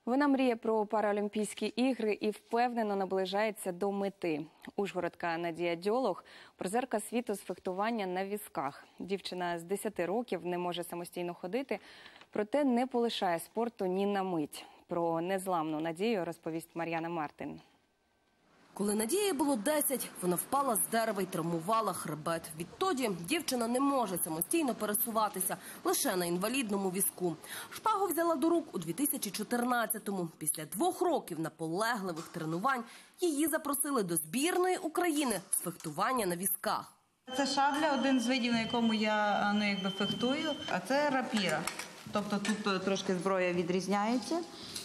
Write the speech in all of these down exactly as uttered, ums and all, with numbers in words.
Вона мріє про Паралімпійські ігри і впевнено наближається до мети. Ужгородка Надія Дьолог – призерка світу з фехтування на візках. Дівчина з десяти років не може самостійно ходити, проте не полишає спорту ні на мить. Про незламну Надію розповість Мар'яна Мартин. Коли Надії було десять, вона впала з дерева й травмувала хребет. Відтоді дівчина не може самостійно пересуватися, лише на інвалідному візку. Шпагу взяла до рук у дві тисячі чотирнадцятому. Після двох років наполегливих тренувань її запросили до збірної України з фехтування на візках. Це шабля, один з видів, на якому я ну, якби фехтую, а це рапіра. Тобто тут трошки зброя відрізняється.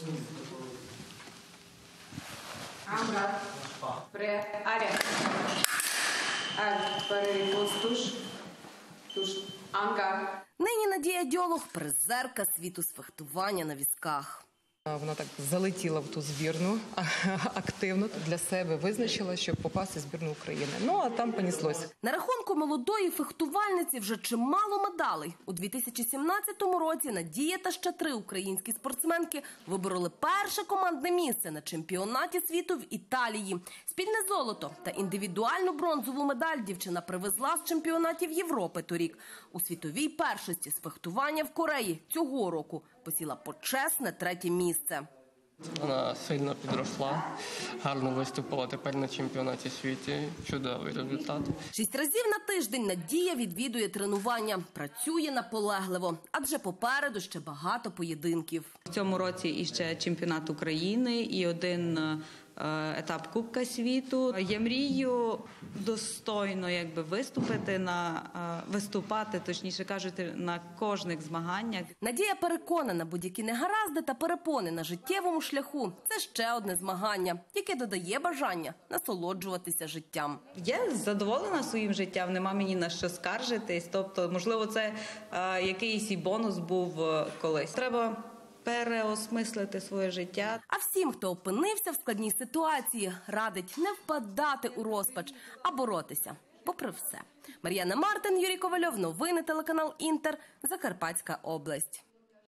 Амбра, пре, аря, аль, переріпос, туш, туш, анга. Нині Надія Дьолог – призерка світу з фехтування на візках. Вона так залетіла в ту збірну активно, для себе визначила, щоб попасти в збірну України. Ну, а там понеслось. На рахунку молодої фехтувальниці вже чимало медалей. У дві тисячі сімнадцятому році Надія та ще три українські спортсменки вибороли перше командне місце на чемпіонаті світу в Італії. Спільне золото та індивідуальну бронзову медаль дівчина привезла з чемпіонатів Європи торік. У світовій першості з фехтування в Кореї цього року посіла почесне третє місце. Вона сильно підросла, гарно виступила тепер на чемпіонаті світу. Чудовий результат. Шість разів на тиждень Надія відвідує тренування. Працює наполегливо, адже попереду ще багато поєдинків. В цьому році іще чемпіонат України і один етап Кубка світу. Я мрію достойно якби виступити на виступати, точніше кажучи, на кожних змаганнях. Надія переконана, будь-які негаразди та перепони на життєвому шляху – це ще одне змагання, яке додає бажання насолоджуватися життям. Я задоволена своїм життям, нема мені на що скаржитись. Тобто, можливо, це е, якийсь і бонус був е, колись. Треба переосмислити своє життя. А всім, хто опинився в складній ситуації, радить не впадати у розпач, а боротися, попри все. Мар'яна Мартин, Юрій Ковальов, новини телеканал Інтер, Закарпатська область.